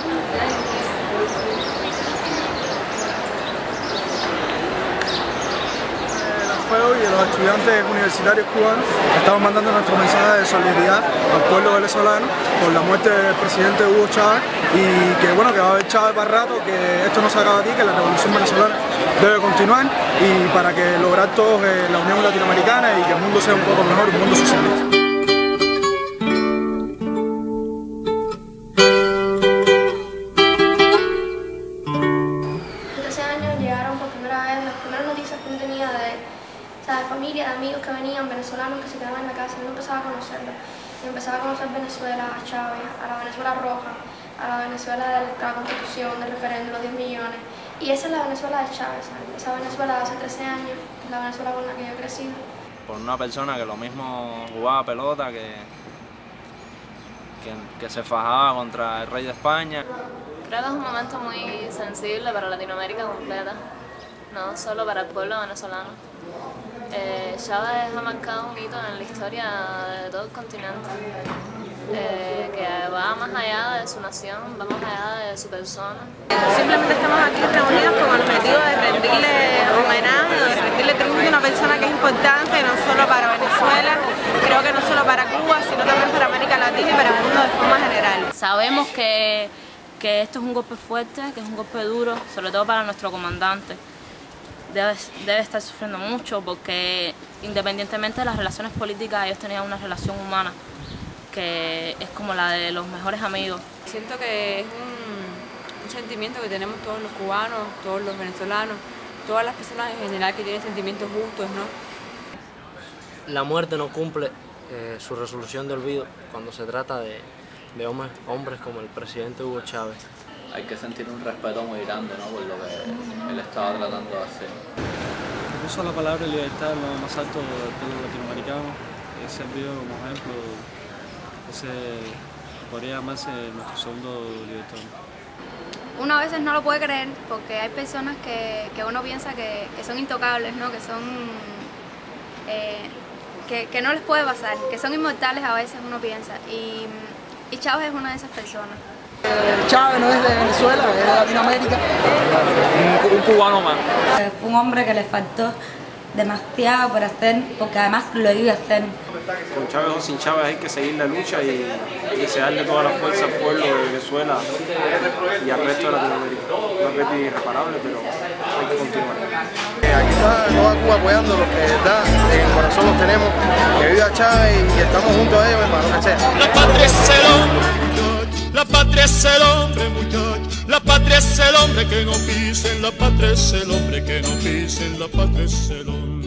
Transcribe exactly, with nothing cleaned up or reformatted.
Y de los estudiantes universitarios cubanos estamos mandando nuestro mensaje de solidaridad al pueblo venezolano por la muerte del presidente Hugo Chávez y que bueno que va a haber Chávez para rato, que esto no se acaba aquí, que la revolución venezolana debe continuar y para que lograr todos eh, la unión latinoamericana y que el mundo sea un poco mejor, un mundo socialista. De familia, de amigos que venían, venezolanos que se quedaban en la casa, y uno empezaba a conocerlos. Y empezaba a conocer Venezuela, a Chávez, a la Venezuela roja, a la Venezuela de la Constitución, del referéndum, los diez millones. Y esa es la Venezuela de Chávez, ¿sabes? Esa Venezuela de hace trece años, que es la Venezuela con la que yo he crecido. Por una persona que lo mismo jugaba pelota, que, que, que se fajaba contra el rey de España. Creo que es un momento muy sensible para Latinoamérica completa, no solo para el pueblo venezolano. Eh, Chávez ha marcado un hito en la historia de todo el continente, eh, que va más allá de su nación, va más allá de su persona. Simplemente estamos aquí reunidos con el objetivo de rendirle homenaje, de rendirle tributo a una persona que es importante no solo para Venezuela, creo que no solo para Cuba, sino también para América Latina y para el mundo de forma general. Sabemos que, que esto es un golpe fuerte, que es un golpe duro, sobre todo para nuestro comandante. Debe, debe estar sufriendo mucho porque independientemente de las relaciones políticas ellos tenían una relación humana que es como la de los mejores amigos. Siento que es un, un sentimiento que tenemos todos los cubanos, todos los venezolanos, todas las personas en general que tienen sentimientos justos, ¿no? La muerte no cumple eh, su resolución de olvido cuando se trata de, de hombres, hombres como el presidente Hugo Chávez. Hay que sentir un respeto muy grande, ¿no?, por lo que él estaba tratando de hacer. Puso la palabra libertad en lo más alto del pueblo latinoamericano. He servido como ejemplo, ese podría llamarse nuestro segundo libertador. Uno a veces no lo puede creer porque hay personas que, que uno piensa que, que son intocables, ¿no?, que son eh, que, que no les puede pasar, que son inmortales a veces uno piensa y, y Chávez es una de esas personas. Chávez no es de Venezuela, es de Latinoamérica. Un, un cubano más. Fue un hombre que le faltó demasiado por hacer, porque además lo iba a hacer. Con Chávez o sin Chávez hay que seguir la lucha y, y desearle toda la fuerza al pueblo de Venezuela y al resto de Latinoamérica. Una pérdida irreparable, pero hay que continuar. Aquí está toda Cuba apoyando lo que da, en el corazón los tenemos, que viva Chávez y estamos juntos a ellos, hermano, que sea. La patria es el hombre, la patria es el hombre, muchacho. La patria es el hombre que no pisen, la patria es el hombre que no pisen, la patria es el hombre.